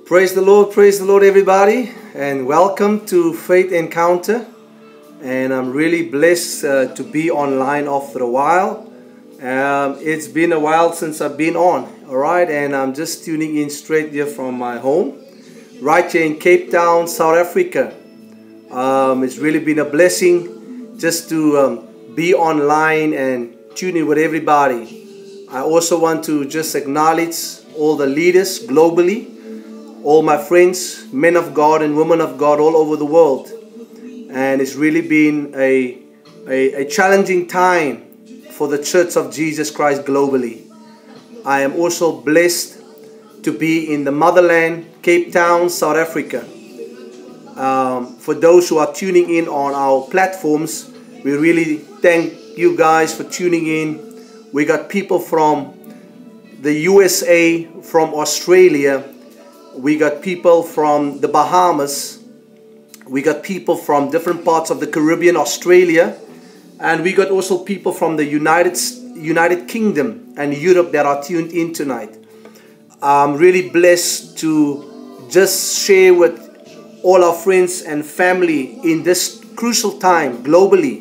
Praise the Lord, everybody, and welcome to Faith Encounter. And I'm really blessed to be online after a while. It's been a while since I've been on, all right, and I'm just tuning in straight here from my home, right here in Cape Town, South Africa. It's really been a blessing just to be online and tune in with everybody. I also want to just acknowledge all the leaders globally, all my friends, men of God and women of God all over the world. And it's really been a challenging time for the Church of Jesus Christ globally. I am also blessed to be in the motherland, Cape Town, South Africa. For those who are tuning in on our platforms, we really thank you guys for tuning in. We got people from the USA, from Australia. We got people from the Bahamas. We got people from different parts of the Caribbean, Australia. And we got also people from the United Kingdom and Europe that are tuned in tonight. I'm really blessed to just share with all our friends and family in this crucial time globally.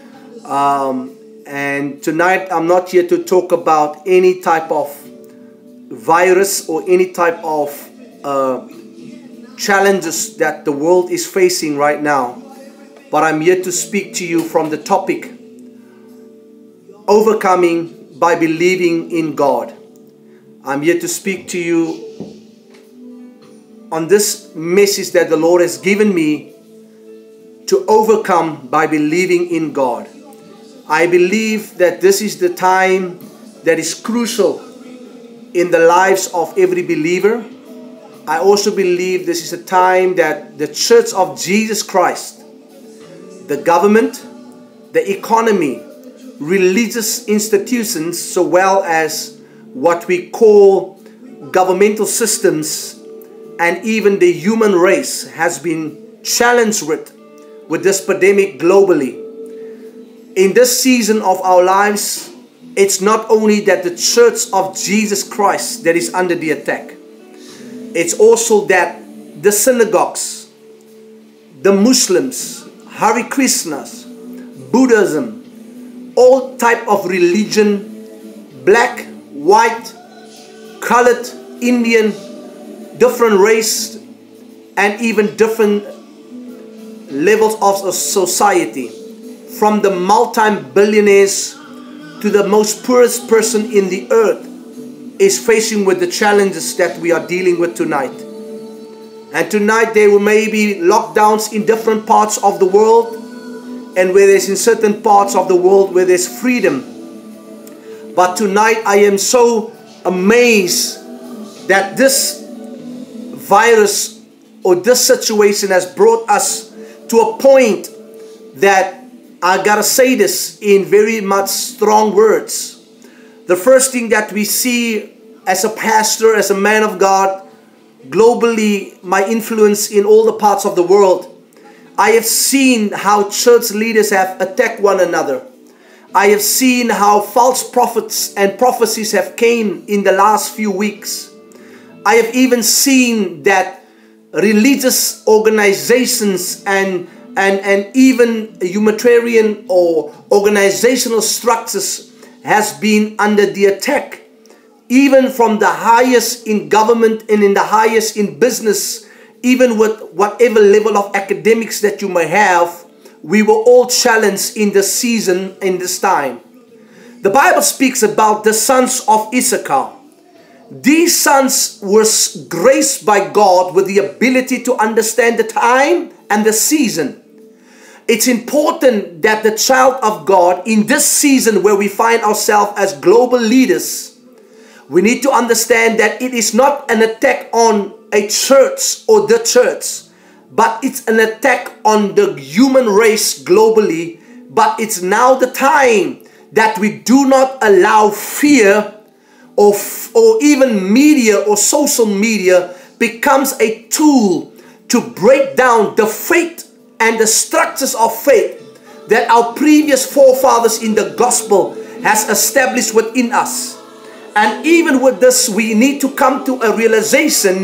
And tonight I'm not here to talk about any type of virus or any type of challenges that the world is facing right now, but I'm here to speak to you from the topic overcoming by believing in God. I'm here to speak to you on this message that the Lord has given me to overcome by believing in God. I believe that this is the time that is crucial in the lives of every believer. I also believe this is a time that the Church of Jesus Christ, the government, the economy, religious institutions, so well as what we call governmental systems, and even the human race has been challenged with this pandemic globally. In this season of our lives, it's not only that the Church of Jesus Christ that is under the attack. It's also that the synagogues, the Muslims, Hare Krishnas, Buddhism, all type of religion, black, white, colored, Indian, different race, and even different levels of society, from the multi-billionaires to the most poorest person in the earth, is facing with the challenges that we are dealing with tonight. And tonight there may be lockdowns in different parts of the world, and where there's in certain parts of the world where there's freedom. But tonight I am so amazed that this virus or this situation has brought us to a point that I gotta say this in very much strong words. The first thing that we see as a pastor, as a man of God, globally, my influence in all the parts of the world, I have seen how church leaders have attacked one another. I have seen how false prophets and prophecies have came in the last few weeks. I have even seen that religious organizations and even humanitarian or organizational structures has been under the attack, even from the highest in government and in the highest in business, even with whatever level of academics that you may have. We were all challenged in this season, in this time. The Bible speaks about the sons of Issachar. These sons were graced by God with the ability to understand the time and the season. It's important that the child of God in this season where we find ourselves as global leaders, we need to understand that it is not an attack on a church or the church, but it's an attack on the human race globally. But it's now the time that we do not allow fear or even media or social media becomes a tool to break down the faith and the structures of faith that our previous forefathers in the gospel has established within us. And even with this, we need to come to a realization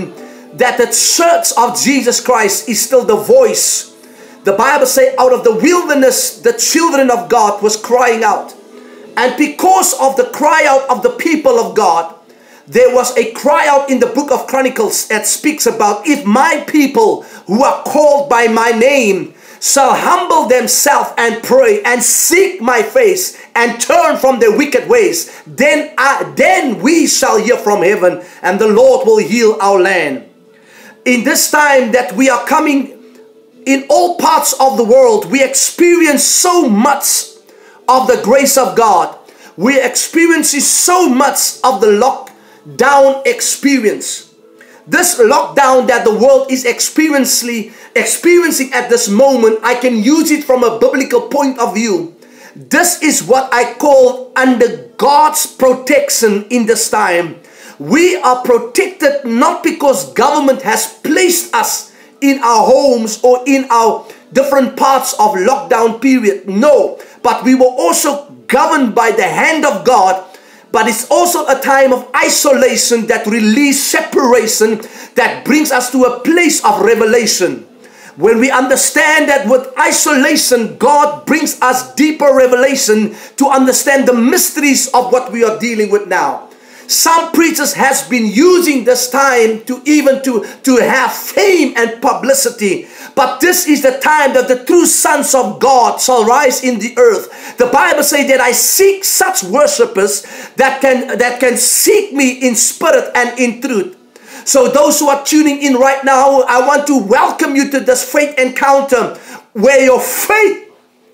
that the church of Jesus Christ is still the voice. The Bible says, out of the wilderness, the children of God was crying out. And because of the cry out of the people of God, there was a cry out in the book of Chronicles that speaks about, if my people who are called by my name shall humble themselves and pray and seek my face and turn from their wicked ways, then we shall hear from heaven and the Lord will heal our land. In this time that we are coming, in all parts of the world, we experience so much of the grace of God. We are experiencing so much of the lockdown experience. This lockdown that the world is experiencing at this moment, I can use it from a biblical point of view. This is what I call under God's protection in this time. We are protected not because government has placed us in our homes or in our different parts of lockdown period. No, but we were also governed by the hand of God. But it's also a time of isolation that releases separation, that brings us to a place of revelation. When we understand that with isolation, God brings us deeper revelation to understand the mysteries of what we are dealing with now. Some preachers has been using this time to have fame and publicity. But this is the time that the true sons of God shall rise in the earth. The Bible says that I seek such worshippers that can seek me in spirit and in truth. So those who are tuning in right now, I want to welcome you to this faith encounter where your faith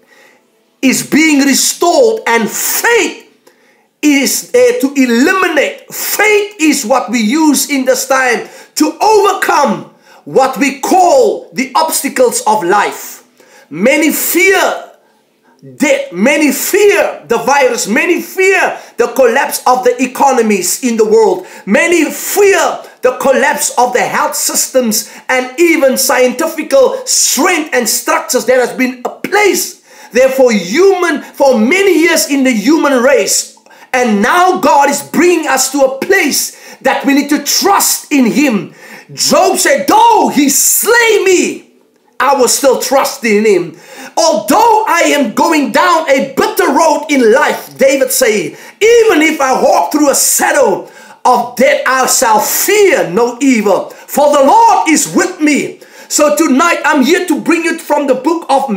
is being restored, and faith is to eliminate. Faith is what we use in this time to overcome what we call the obstacles of life. Many fear death, many fear the virus, many fear the collapse of the economies in the world, many fear the collapse of the health systems and even scientific strength and structures that has been placed there for many years in the human race. And now God is bringing us to a place that we need to trust in Him. Job said, though He slay me, I will still trust in Him. Although I am going down a bitter road in life, David said, even if I walk through a shadow of death, I shall fear no evil, for the Lord is with me. So tonight I'm here to bring it from the book of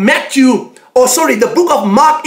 the book of Mark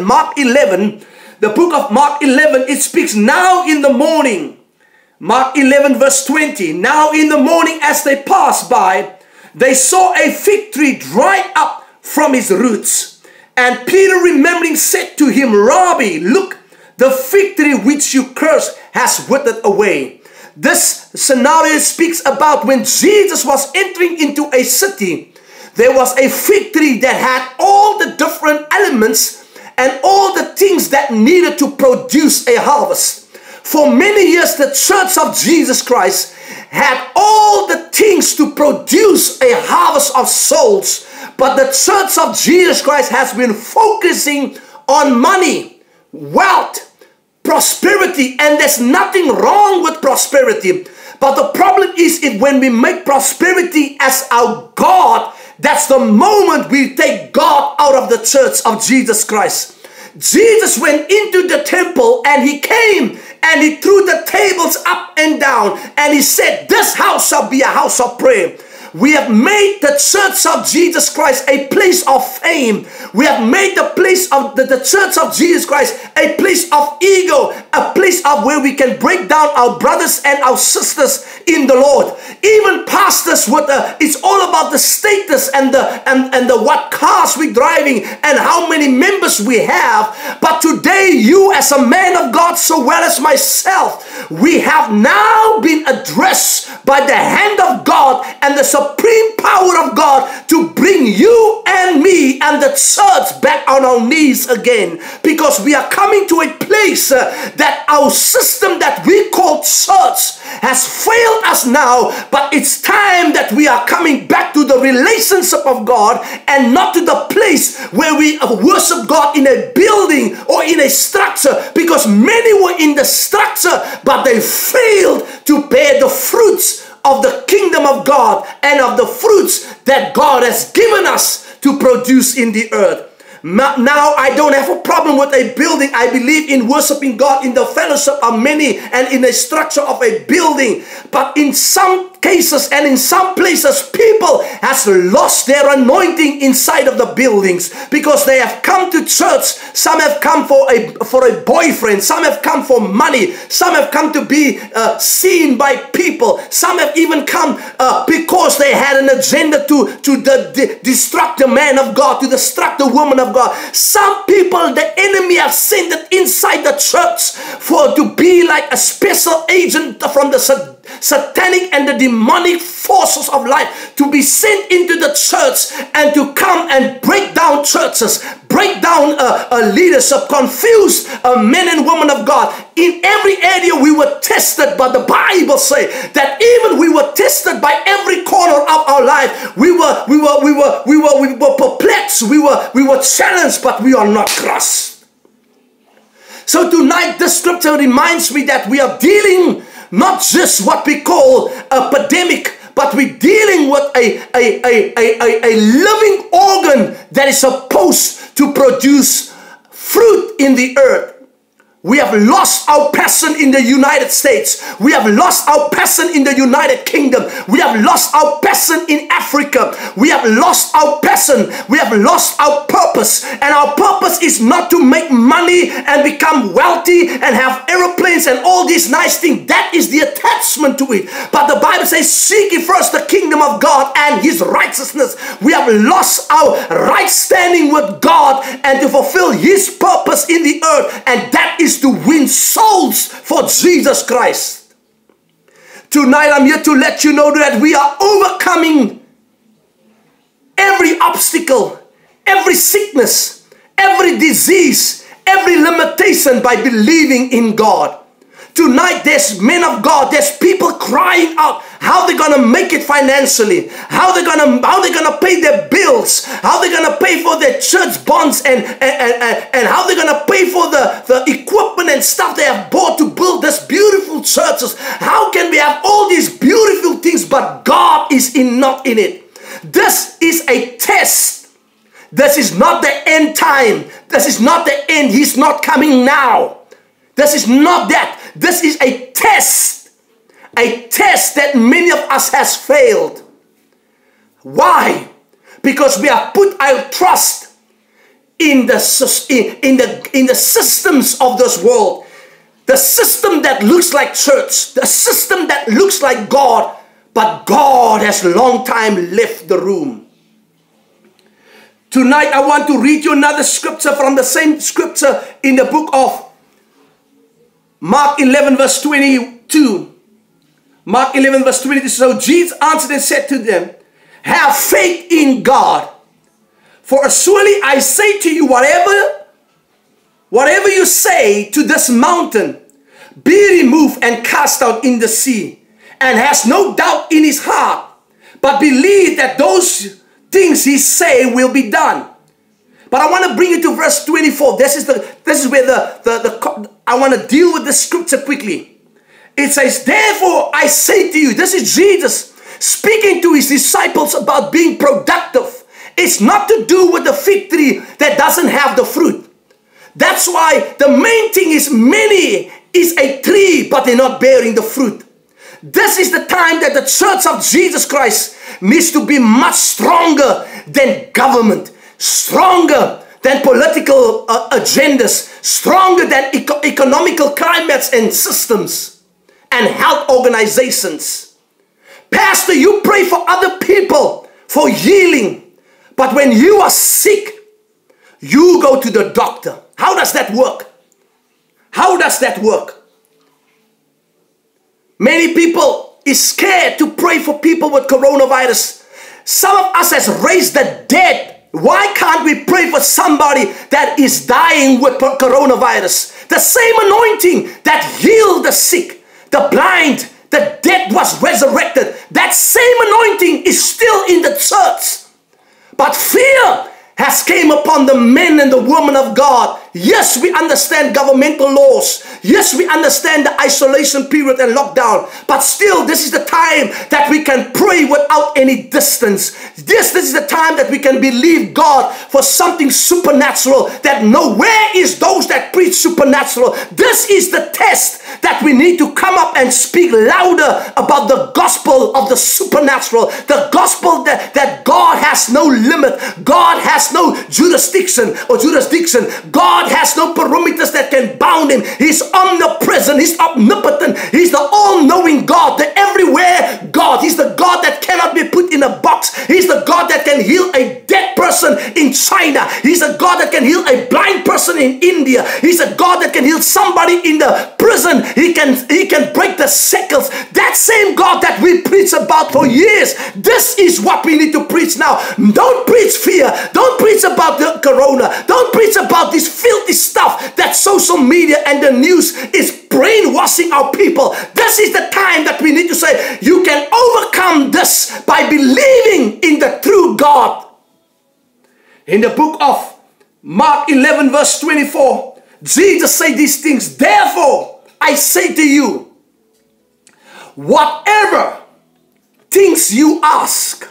11. The book of Mark 11, it speaks, now in the morning, Mark 11 verse 20, now in the morning as they passed by, they saw a fig tree dried up from its roots. And Peter, remembering, said to him, Rabbi, look, the fig tree which you cursed has withered away. This scenario speaks about when Jesus was entering into a city. There was a fig tree that had all the different elements and all the things that needed to produce a harvest. For many years, the Church of Jesus Christ had all the things to produce a harvest of souls. But the Church of Jesus Christ has been focusing on money, wealth, prosperity, and there's nothing wrong with prosperity. But the problem is when we make prosperity as our God, that's the moment we take God out of the Church of Jesus Christ. Jesus went into the temple and He came and He threw the tables up and down and He said, this house shall be a house of prayer. We have made the Church of Jesus Christ a place of fame. We have made the place of the Church of Jesus Christ a place of ego, a place of where we can break down our brothers and our sisters in the Lord. Even pastors, it's all about the status and the what cars we're driving and how many members we have. But today, you as a man of God, so well as myself, we have now been addressed by the hand of God and the supreme power of God to bring you and me and the church back on our knees again, because we are coming to a place that our system that we call church has failed us now, but it's time that we are coming back to the relationship of God and not to the place where we worship God in a building or in a structure, because many were in the structure but they failed to bear the fruits of the kingdom of God and of the fruits that God has given us to produce in the earth. Now I don't have a problem with a building. I believe in worshiping God in the fellowship of many and in the structure of a building. But in some cases and in some places, people has lost their anointing inside of the buildings because they have come to church. Some have come for a boyfriend. Some have come for money. Some have come to be seen by people. Some have even come because they had an agenda to destruct the man of God, to destruct the woman of God. Some people, the enemy has sent it inside the church to be like a special agent from the satanic and the demonic forces of life, to be sent into the church and to come and break down churches, break down leadership, confuse men and women of God. In every area we were tested, but the Bible says that even we were tested by every corner of our life. We were perplexed, we were challenged, but we are not crushed. So tonight the scripture reminds me that we are dealing not just what we call a pandemic, but we're dealing with a living organ that is supposed to produce fruit in the earth. We have lost our passion in the United States. We have lost our passion in the United Kingdom. We have lost our passion in Africa. We have lost our passion. We have lost our purpose. And our purpose is not to make money and become wealthy and have aeroplanes and all these nice things. That is the attachment to it. But the Bible says, seek ye first the kingdom of God and his righteousness. We have lost our right standing with God and to fulfill his purpose in the earth. And that is to win souls for Jesus Christ. Tonight I'm here to let you know that we are overcoming every obstacle, every sickness, every disease, every limitation by believing in God. Tonight there's men of God, there's people crying out how they're gonna make it financially, how they're gonna pay their bills, how they're gonna pay for their church bonds, and how they're gonna pay for the equipment and stuff they have bought to build this beautiful churches. How can we have all these beautiful things but God is not in it? This is a test. This is not the end time. This is not the end. He's not coming now. This is not that. This is a test. A test that many of us has failed. Why? Because we have put our trust in the systems of this world. The system that looks like church. The system that looks like God. But God has long time left the room. Tonight I want to read you another scripture from the same scripture in the book of Mark 11 verse 22. Mark 11 verse 22. So Jesus answered and said to them, have faith in God. For surely I say to you, whatever you say to this mountain, be removed and cast out in the sea, and has no doubt in his heart, but believe that those things he say will be done. But I want to bring you to verse 24. This is where I want to deal with the scripture quickly. It says, therefore I say to you, this is Jesus speaking to his disciples about being productive. It's not to do with the fig tree that doesn't have the fruit. That's why the main thing is many is a tree, but they're not bearing the fruit. This is the time that the church of Jesus Christ needs to be much stronger than government, stronger than political agendas, stronger than economical climates and systems and health organizations. Pastor, you pray for other people for healing, but when you are sick, you go to the doctor. How does that work? How does that work? Many people is scared to pray for people with coronavirus. Some of us has raised the dead. Why can't we pray for somebody that is dying with coronavirus? The same anointing that healed the sick, the blind, the dead was resurrected. That same anointing is still in the church. But fear has came upon the men and the women of God Yes, we understand governmental laws. Yes, we understand the isolation period and lockdown. But still, this is the time that we can pray without any distance. This is the time that we can believe God for something supernatural, that nowhere is those that preach supernatural. This is the test that we need to come up and speak louder about the gospel of the supernatural. The gospel that God has no limit. God has no jurisdiction. God has no perimeters that can bound him. He's omnipresent. He's omnipotent. He's the all-knowing God, the everywhere God. He's the God that cannot be put in a box. He's the God that can heal a dead person in China. He's a God that can heal a blind person in India. He's a God that can heal somebody in the prison. He can break the shackles. That same God that we preach about for years. This is what we need to preach now. Don't preach fear. Don't preach about the corona. Don't preach about this filthy stuff that social media and the news is brainwashing our people. This is the time that we need to say, you can overcome this by believing in the true God. In the book of Mark 11 verse 24, Jesus said these things. Therefore, I say to you, whatever things you ask,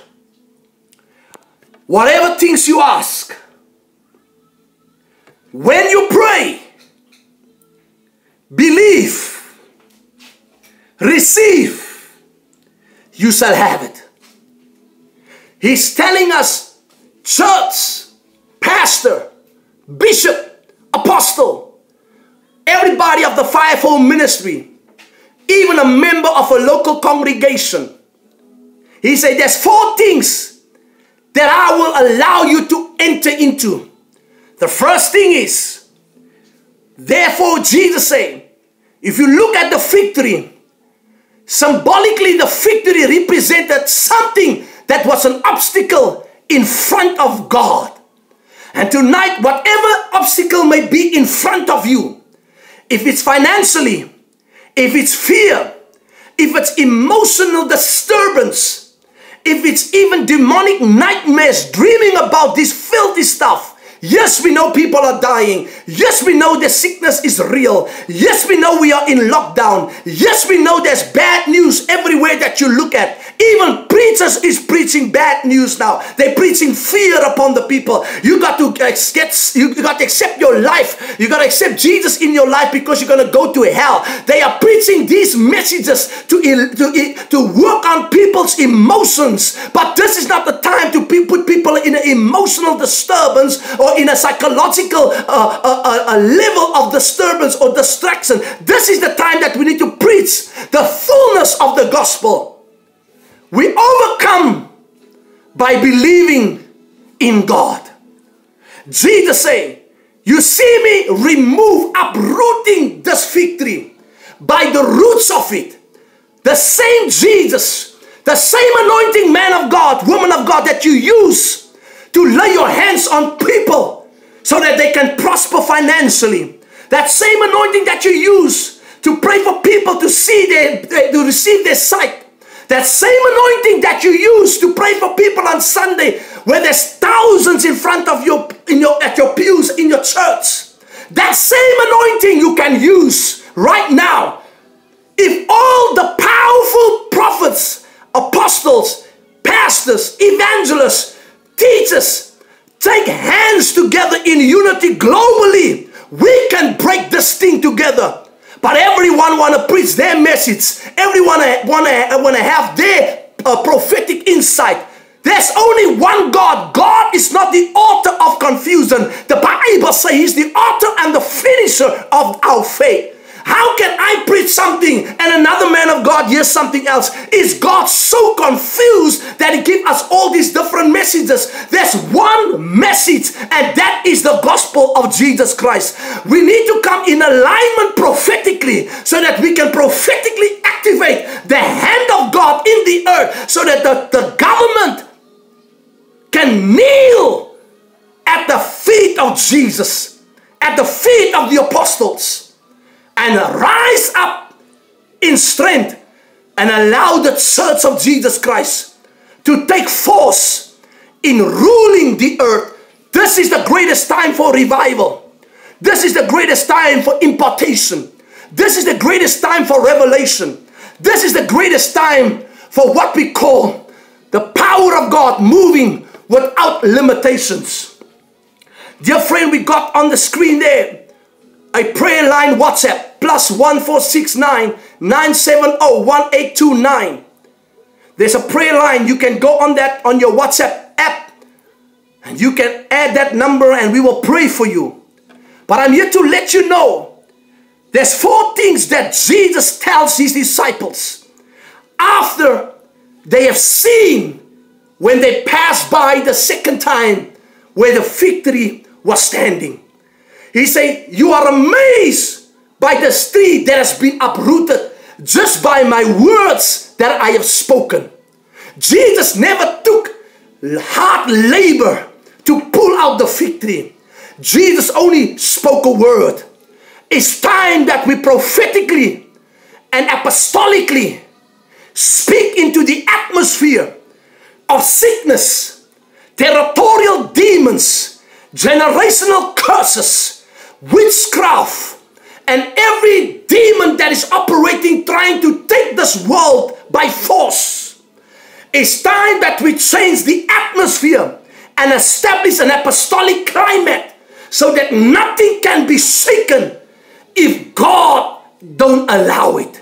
when you pray, believe, receive, you shall have it. He's telling us, church, pastor, bishop, apostle, everybody of the fivefold ministry, even a member of a local congregation. He said there's 4 things that I will allow you to enter into. The first thing is, therefore Jesus said, if you look at the fig tree, symbolically the fig tree represented something that was an obstacle in front of God. And tonight, whatever obstacle may be in front of you, if it's financially, if it's fear, if it's emotional disturbance, if it's even demonic nightmares, dreaming about this filthy stuff. Yes, we know people are dying. Yes, we know the sickness is real. Yes, we know we are in lockdown. Yes, we know there's bad news everywhere that you look at. Even preachers is preaching bad news now. They're preaching fear upon the people. You got to accept your life. You got to accept Jesus in your life because you're going to go to hell. They are preaching these messages to work on people's emotions. But this is not the time to put people in an emotional disturbance or in a psychological level of disturbance or distraction. This is the time that we need to preach the fullness of the gospel. We overcome by believing in God. Jesus said, you see me uprooting this fig tree by the roots of it. The same Jesus, the same anointing man of God, woman of God that you use to lay your hands on people so that they can prosper financially. That same anointing that you use to pray for people to receive their sight. That same anointing that you use to pray for people on Sunday, where there's thousands in front of at your pews in your church. That same anointing you can use right now. If all the powerful prophets, apostles, pastors, evangelists, teachers take hands together in unity globally, we can break this thing together. But everyone want to preach their message. Everyone want to have their prophetic insight. There's only one God. God is not the author of confusion. The Bible says He's the author and the finisher of our faith. How can I preach something and another man of God hears something else? Is God so confused that He gives us all these different messages? There's one message, and that is the gospel of Jesus Christ. We need to come in alignment prophetically so that we can prophetically activate the hand of God in the earth so that the government can kneel at the feet of Jesus, at the feet of the apostles, and rise up in strength and allow the church of Jesus Christ to take force in ruling the earth. This is the greatest time for revival. This is the greatest time for impartation. This is the greatest time for revelation. This is the greatest time for what we call the power of God moving without limitations. Dear friend, we got on the screen there a prayer line WhatsApp, +1469 970 1829. There's a prayer line. You can go on that on your WhatsApp app, and you can add that number and we will pray for you. But I'm here to let you know there's 4 things that Jesus tells his disciples after they have seen when they passed by the second time where the fig tree was standing. He said, you are amazed by the tree that has been uprooted just by my words that I have spoken. Jesus never took hard labor to pull out the fig tree. Jesus only spoke a word. It's time that we prophetically and apostolically speak into the atmosphere of sickness, territorial demons, generational curses, witchcraft, and every demon that is operating trying to take this world by force. It's time that we change the atmosphere and establish an apostolic climate so that nothing can be shaken if God don't allow it.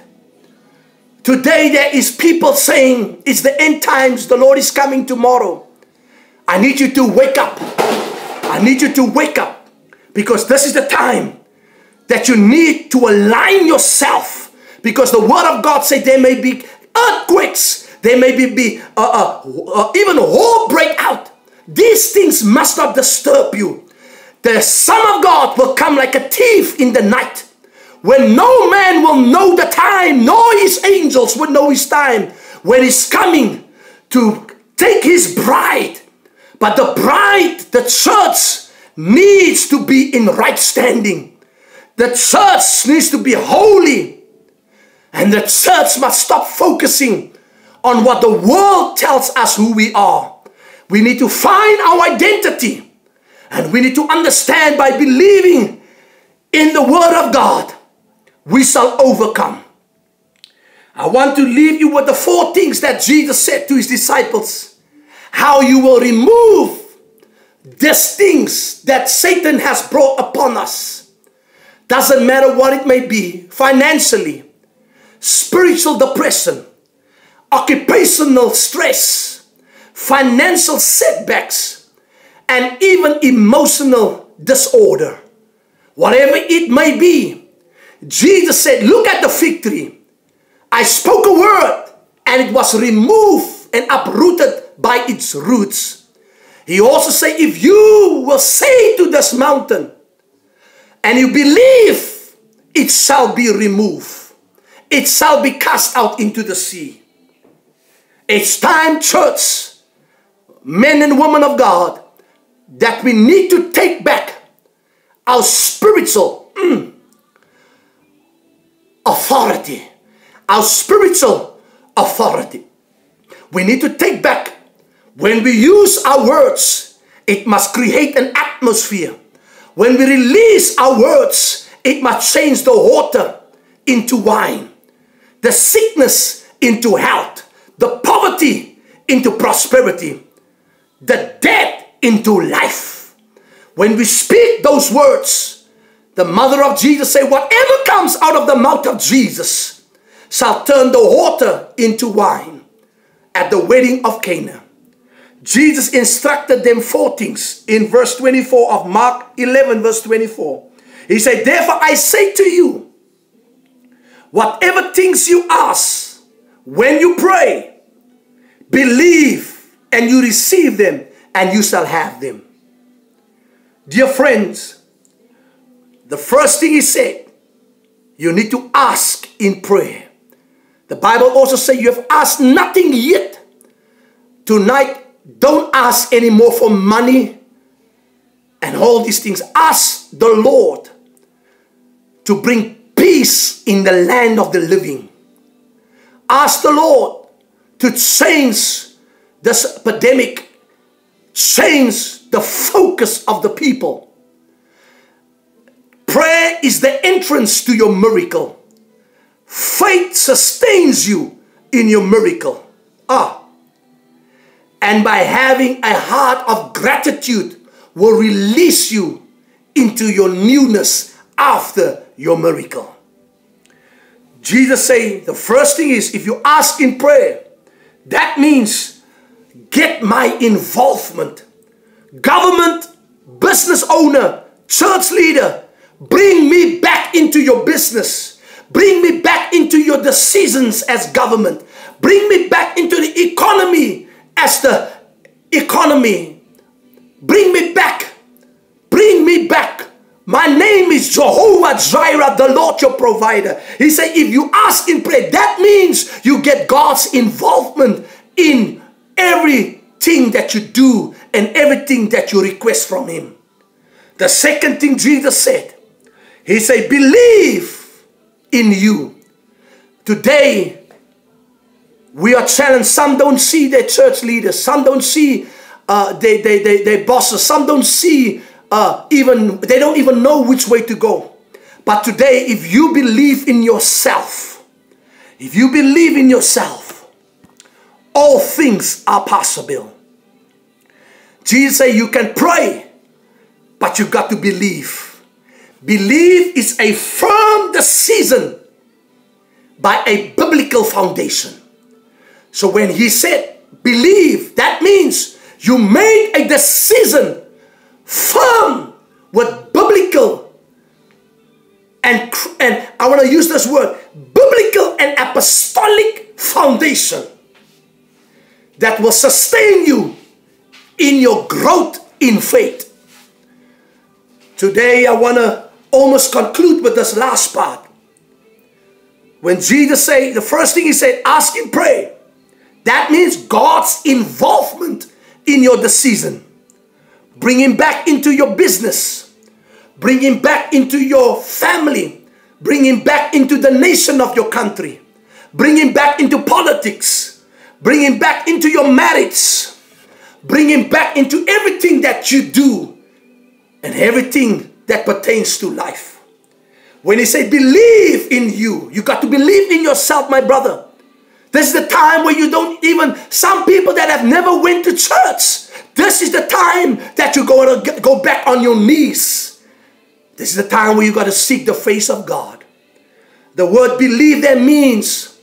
Today there is people saying it's the end times, the Lord is coming tomorrow. I need you to wake up. I need you to wake up, because this is the time that you need to align yourself, because the word of God says there may be earthquakes, there may be even war break out. These things must not disturb you. The Son of God will come like a thief in the night, when no man will know the time, nor his angels will know his time, when he's coming to take his bride. But the bride, the church, needs to be in right standing. The church needs to be holy. And the church must stop focusing on what the world tells us who we are. We need to find our identity. And we need to understand, by believing in the word of God, we shall overcome. I want to leave you with the 4 things that Jesus said to his disciples. How you will remove these things that Satan has brought upon us. Doesn't matter what it may be. Financially, spiritual depression, occupational stress, financial setbacks, and even emotional disorder. Whatever it may be, Jesus said, look at the fig tree. I spoke a word and it was removed and uprooted by its roots. He also said, if you will say to this mountain and you believe, it shall be removed. It shall be cast out into the sea. It's time, church, men and women of God, that we need to take back our spiritual authority. Our spiritual authority. We need to take back. When we use our words, it must create an atmosphere. When we release our words, it must change the water into wine, the sickness into health, the poverty into prosperity, the dead into life. When we speak those words, the mother of Jesus said, whatever comes out of the mouth of Jesus shall turn the water into wine at the wedding of Cana. Jesus instructed them 4 things in verse 24 of Mark 11 verse 24. He said, therefore I say to you, whatever things you ask when you pray, believe and you receive them and you shall have them. Dear friends, the first thing he said, you need to ask in prayer. The Bible also says you have asked nothing yet. Tonight, don't ask anymore for money and all these things. Ask the Lord to bring peace in the land of the living. Ask the Lord to change this epidemic, change the focus of the people. Prayer is the entrance to your miracle. Faith sustains you in your miracle. And by having a heart of gratitude will release you into your newness after your miracle. Jesus said the first thing is, if you ask in prayer, that means get my involvement. Government, business owner, church leader, bring me back into your business. Bring me back into your decisions as government. Bring me back into the economy as the economy. Bring me back. Bring me back. My name is Jehovah Jireh, the Lord your provider. He said, if you ask in prayer, that means you get God's involvement in everything that you do and everything that you request from Him. The second thing Jesus said, He said, believe in you. Today, we are challenged. Some don't see their church leaders. Some don't see their bosses. Some don't see they don't even know which way to go. But today, if you believe in yourself, all things are possible. Jesus said you can pray, but you got to believe. Believe is a firm decision by a biblical foundation. So when He said believe, that means you made a decision firm with biblical and I want to use this word, biblical and apostolic foundation that will sustain you in your growth in faith. Today I want to almost conclude with this last part. When Jesus said, the first thing He said, ask and pray. That means God's involvement in your decision. Bring Him back into your business. Bring Him back into your family. Bring Him back into the nation of your country. Bring Him back into politics. Bring Him back into your marriage. Bring Him back into everything that you do and everything that pertains to life. When He said believe in you, you got to believe in yourself, my brother. This is the time where you don't even, some people that have never went to church, this is the time that you're going to go back on your knees. This is the time where you got to seek the face of God. The word believe there means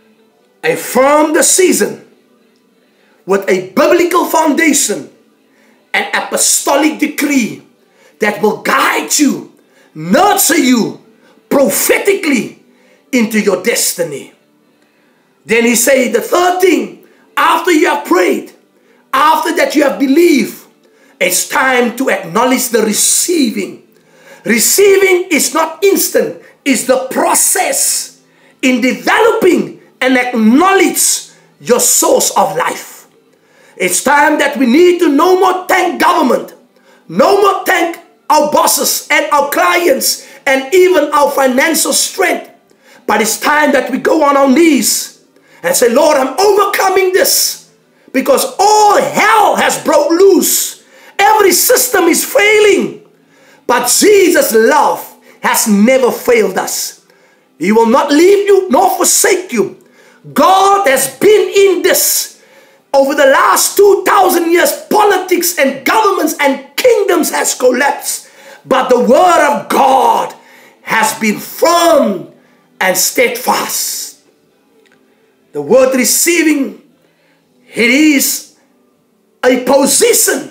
a firm decision with a biblical foundation, an apostolic decree that will guide you, nurture you prophetically into your destiny. Then He said the third thing, after you have prayed, after that you have believed, it's time to acknowledge the receiving. Receiving is not instant, it's the process in developing and acknowledge your source of life. It's time that we need to no more thank government, no more thank our bosses and our clients and even our financial strength. But it's time that we go on our knees and say, Lord, I'm overcoming this. Because all hell has broke loose. Every system is failing. But Jesus' love has never failed us. He will not leave you nor forsake you. God has been in this. Over the last 2,000 years, politics and governments and kingdoms has collapsed. But the word of God has been firm and steadfast. The word receiving, it is a position.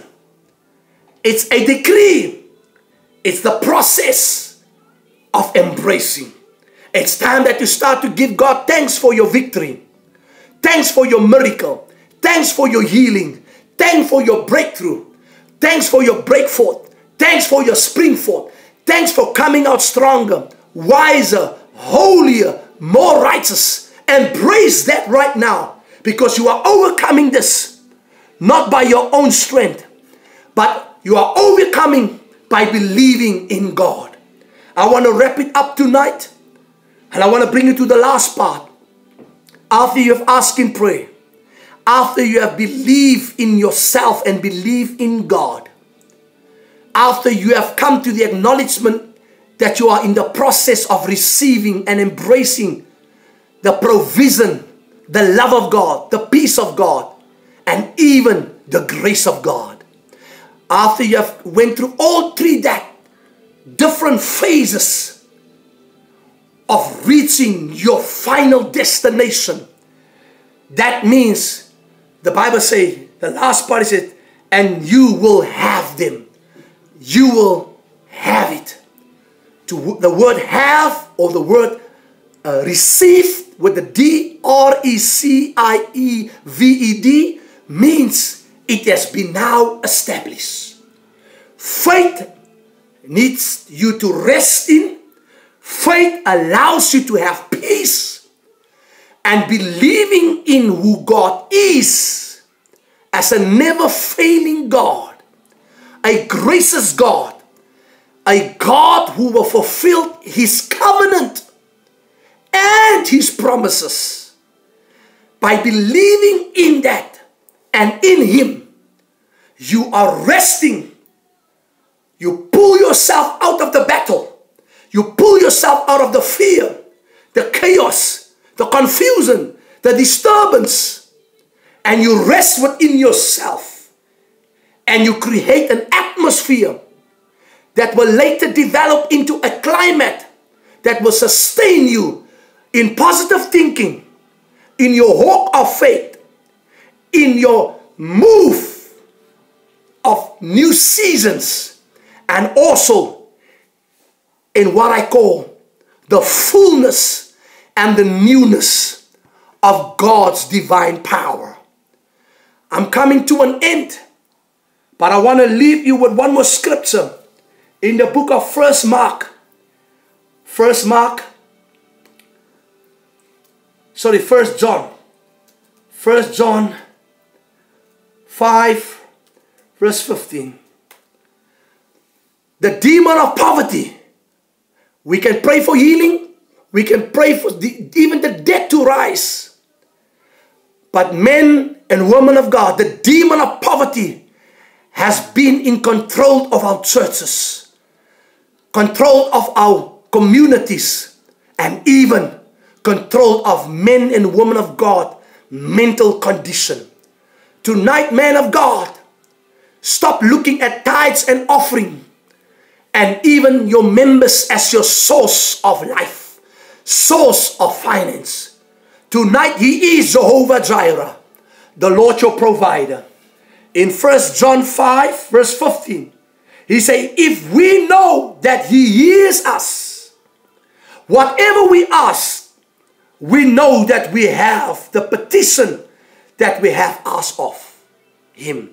It's a decree. It's the process of embracing. It's time that you start to give God thanks for your victory. Thanks for your miracle. Thanks for your healing. Thanks for your breakthrough. Thanks for your breakforth. Thanks for your spring forth. Thanks for coming out stronger, wiser, holier, more righteous. Embrace that right now. Because you are overcoming this, not by your own strength, but you are overcoming by believing in God. I want to wrap it up tonight, and I want to bring you to the last part. After you have asked in prayer, after you have believed in yourself and believed in God, after you have come to the acknowledgement that you are in the process of receiving and embracing the provision, the love of God, the peace of God, and even the grace of God. After you have went through all three different phases of reaching your final destination, that means, the Bible says, the last part is it, and you will have them. You will have it. The word have, or the word receive with the D-R-E-C-I-E-V-E-D means it has been now established. Faith needs you to rest in. Faith allows you to have peace. And believing in who God is as a never failing God, a gracious God, a God who will fulfill His covenant and His promises. By believing in that and in Him, you are resting. You pull yourself out of the battle. You pull yourself out of the fear, the chaos, the confusion, the disturbance, and you rest within yourself. And you create an atmosphere that will later develop into a climate that will sustain you in positive thinking, in your walk of faith, in your move of new seasons, and also in what I call the fullness and the newness of God's divine power. I'm coming to an end, but I want to leave you with one more scripture in the book of 1 John. 1 John 5 verse 15. The demon of poverty. We can pray for healing. We can pray for even the dead to rise. But men and women of God, the demon of poverty has been in control of our churches, control of our communities, and even control of men and women of God mental condition. Tonight, man of God, stop looking at tithes and offering and even your members as your source of life, source of finance. Tonight, He is Jehovah Jireh, the Lord your provider. In 1 John 5 verse 15, He says, if we know that He hears us, whatever we ask, we know that we have the petition that we have asked of Him.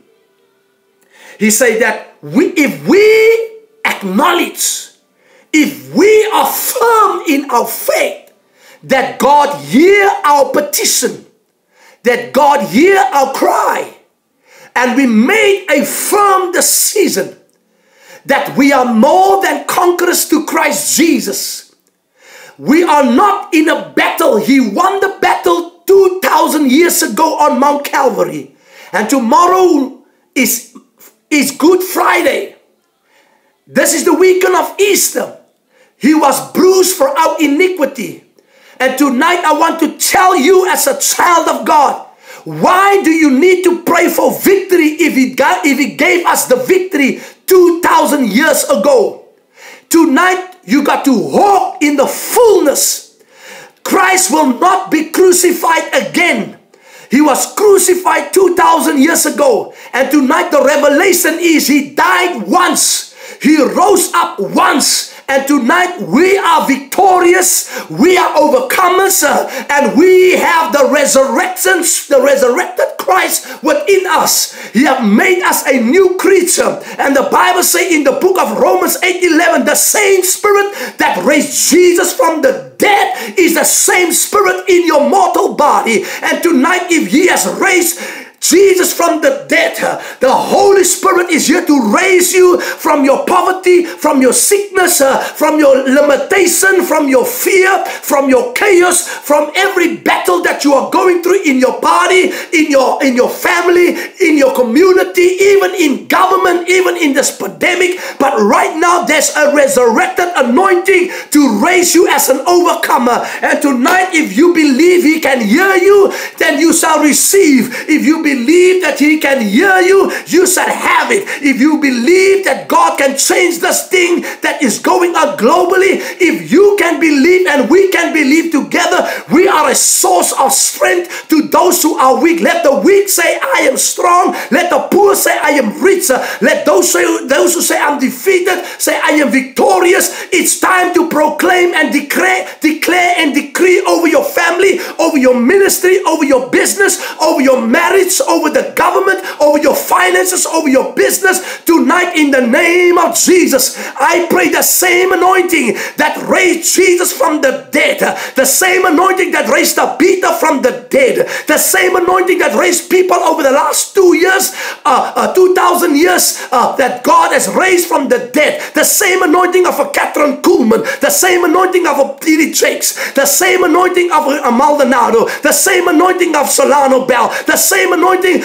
He said that if we acknowledge, if we are firm in our faith, that God hear our petition, that God hear our cry, and we made a firm decision that we are more than conquerors to Christ Jesus. We are not in a battle. He won the battle 2,000 years ago on Mount Calvary. And tomorrow is Good Friday. This is the weekend of Easter. He was bruised for our iniquity. And tonight I want to tell you as a child of God, why do you need to pray for victory if He gave us the victory 2,000 years ago? Tonight you got to walk in the fullness. Christ will not be crucified again. He was crucified 2,000 years ago. And tonight the revelation is He died once. He rose up once. And tonight we are victorious, we are overcomers, and we have the resurrected Christ within us. He has made us a new creature. And the Bible says in the book of Romans 8:11, the same Spirit that raised Jesus from the dead is the same Spirit in your mortal body. And tonight, if He has raised Jesus from the dead. The Holy Spirit is here to raise you from your poverty, from your sickness, from your limitation, from your fear, from your chaos, from every battle that you are going through in your body, in your family, in your community, even in government, even in this pandemic. But right now there's a resurrected anointing to raise you as an overcomer. And tonight, if you believe He can hear you, then you shall receive. If you believe that He can hear you, you shall have it. If you believe that God can change this thing that is going on globally, if you can believe and we can believe together, we are a source of strength to those who are weak. Let the weak say, I am strong. Let the poor say, I am rich. Let those who say, I'm defeated, say, I am victorious. It's time to proclaim and declare and decree over your family, over your ministry, over your business, over your marriage, over the government, over your finances, over your business. Tonight, in the name of Jesus, I pray the same anointing that raised Jesus from the dead, the same anointing that raised Peter from the dead, the same anointing that raised people over the last 2 years, 2,000 years, that God has raised from the dead, the same anointing of a Catherine Kuhlman, the same anointing of a T.D. Jakes, the same anointing of a Maldonado, the same anointing of Solano Bell, the same anointing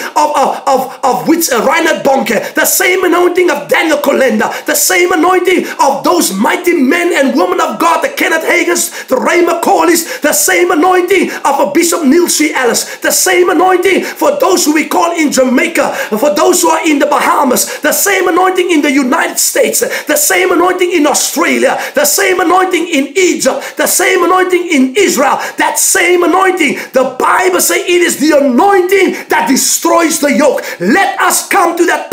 of Reinhard Bonke, the same anointing of Daniel Kolenda, the same anointing of those mighty men and women of God, the Kenneth Hagins, the Ray McCauley's, the same anointing of a Bishop Neil C. Ellis, the same anointing for those who we call in Jamaica, for those who are in the Bahamas, the same anointing in the United States, the same anointing in Australia, the same anointing in Egypt, the same anointing in Israel, that same anointing. The Bible says it is the anointing that destroys the yoke. Let us come to that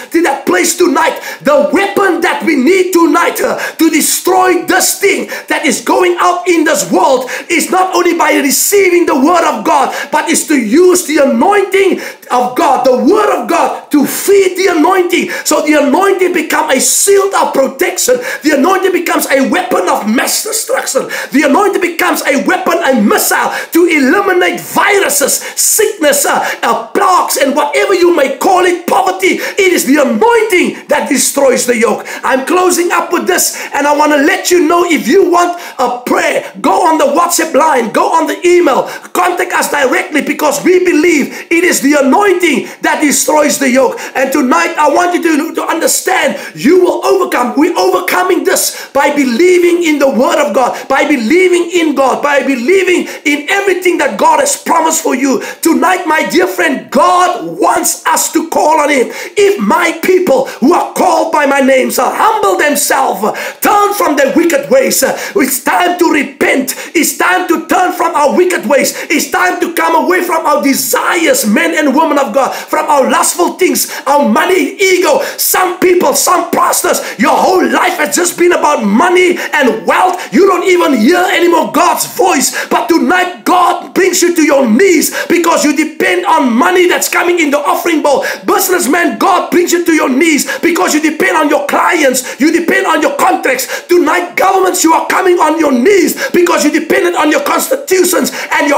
place tonight. The weapon that we need tonight to destroy this thing that is going out in this world is not only by receiving the word of God, but is to use the anointing of God, the word of God, to feed the anointing. So the anointing becomes a shield of protection. The anointing becomes a weapon of mass destruction. The anointing becomes a weapon, a missile to eliminate viruses, sickness, plagues, and whatever you may call it, poverty. It is the anointing that destroys the yoke. I'm closing up with this, and I want to let you know, if you want a prayer, go on the WhatsApp line, go on the email, contact us directly, because we believe it is the anointing that destroys the yoke. And tonight I want you to understand, you will overcome. We're overcoming this by believing in the word of God, by believing in God, by believing in everything that God has promised for you. Tonight, my dear friend, God wants us to call on Him. If my people who are called by my name shall humble themselves, turn from their wicked ways, it's time to repent. It's time to turn from our wicked ways. It's time to come away from our desires, men and women of God, from our lustful things, our money, ego. Some people, some pastors, your whole life has just been about money and wealth. You don't even hear anymore God's voice. But tonight, God brings you to your knees because you depend on money that's coming in the offering bowl. Businessman, God brings you to your knees because you depend on your clients. You depend on your contracts. Tonight, governments, you are coming on your knees because you depended on your constitutions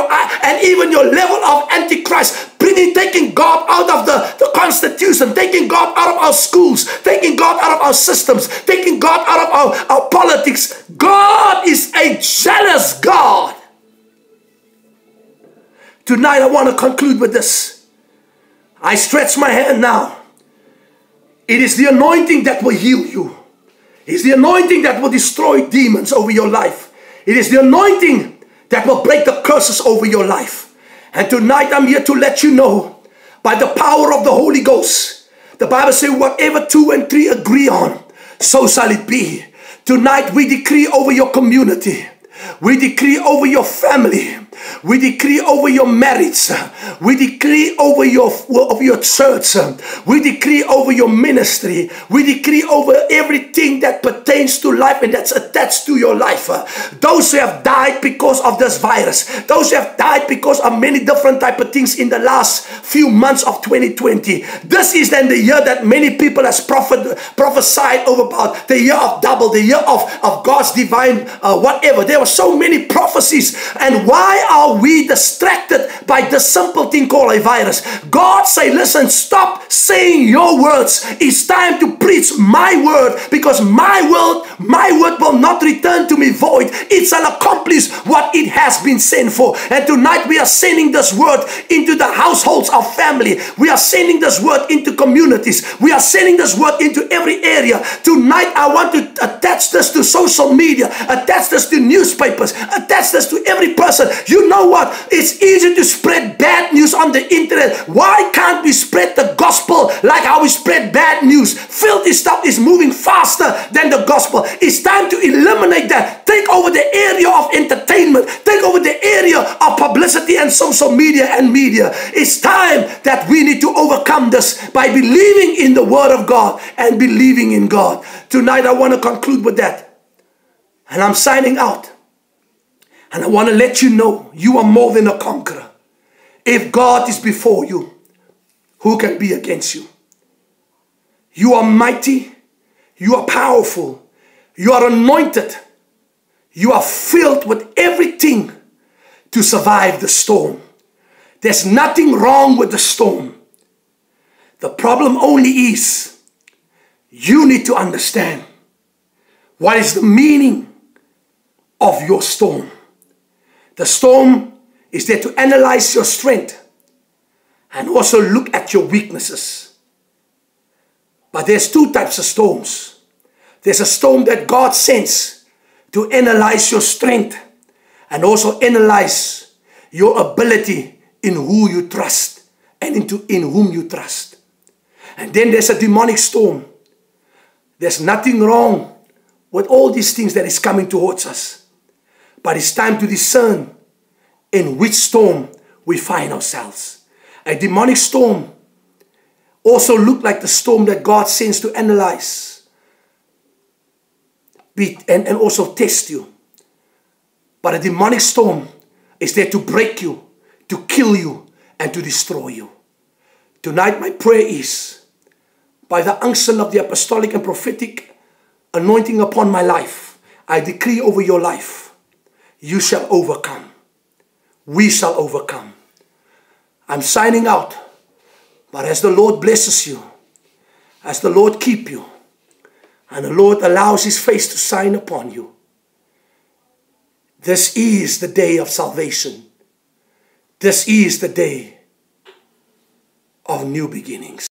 and even your level of antichrist. Taking God out of the constitution, taking God out of our schools, taking God out of our systems, taking God out of our politics. God is a jealous God. Tonight I want to conclude with this. I stretch my hand now. It is the anointing that will heal you. It is the anointing that will destroy demons over your life. It is the anointing that will break the curses over your life. And tonight I'm here to let you know, by the power of the Holy Ghost, the Bible says, whatever 2 and 3 agree on, so shall it be. Tonight we decree over your community. We decree over your family. We decree over your marriage. We decree over your church. We decree over your ministry. We decree over everything that pertains to life and that's attached to your life. Those who have died because of this virus, those who have died because of many different type of things in the last few months of 2020. This is then the year that many people has prophesied over about, the year of double, the year of God's divine whatever. There were so many prophecies. And why are we distracted by this simple thing called a virus? God say, listen, stop saying your words. It's time to preach my word, because my word will not return to me void. It shall accomplish what it has been sent for. And tonight we are sending this word into the households of family. We are sending this word into communities. We are sending this word into every area. Tonight I want to attach this to social media, attach this to newspapers, attach this to every person. You know what? It's easy to spread bad news on the internet. Why can't we spread the gospel like how we spread bad news? Filthy stuff is moving faster than the gospel. It's time to eliminate that. Take over the area of entertainment. Take over the area of publicity and social media and media. It's time that we need to overcome this by believing in the word of God and believing in God. Tonight I want to conclude with that. And I'm signing out. And I want to let you know, you are more than a conqueror. If God is before you, who can be against you? You are mighty. You are powerful. You are anointed. You are filled with everything to survive the storm. There's nothing wrong with the storm. The problem only is you need to understand what is the meaning of your storm. The storm is there to analyze your strength and also look at your weaknesses. But there's two types of storms. There's a storm that God sends to analyze your strength and also analyze your ability in who you trust and in whom you trust. And then there's a demonic storm. There's nothing wrong with all these things that is coming towards us. But it's time to discern in which storm we find ourselves. A demonic storm also look like the storm that God sends to analyze and also test you. But a demonic storm is there to break you, to kill you, and to destroy you. Tonight my prayer is, by the unction of the apostolic and prophetic anointing upon my life, I decree over your life, you shall overcome. We shall overcome. I'm signing out. But as the Lord blesses you, as the Lord keep you, and the Lord allows his face to shine upon you, this is the day of salvation. This is the day of new beginnings.